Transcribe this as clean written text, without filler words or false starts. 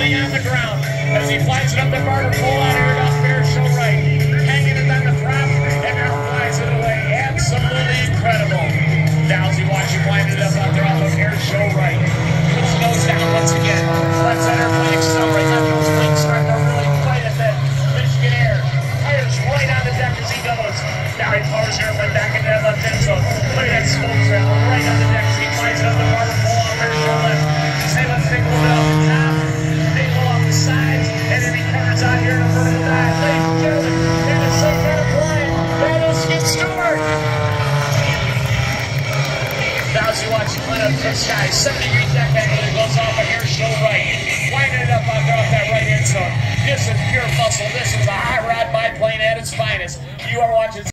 landing on the ground as he flies it up the bar to full out air off air show right. Hanging it on the prop and now flies it away. Absolutely incredible. Dowsey watching wind it up out there off of air show right. Puts the nose down once again. Left that airplane accelerate. Let those wings start to really fight at that Michigan Air. Tires right on the deck as he goes. Now he powers the airplane back into that left end zone. Look at that smoke trail right on the deck as he flies it up the bar to full out air show left. Say let's take a little bit off the top. They go off the sides and then he turns out here in a vertical dive. Ladies and gentlemen, and it's so kind of flying. That is Skip Stewart. Dowsey watching clean up the sky. 70-degree deck angle that goes off of air show right. Winding it up out there off that right end zone. This is pure muscle. This is a high rod biplane at its finest. You are watching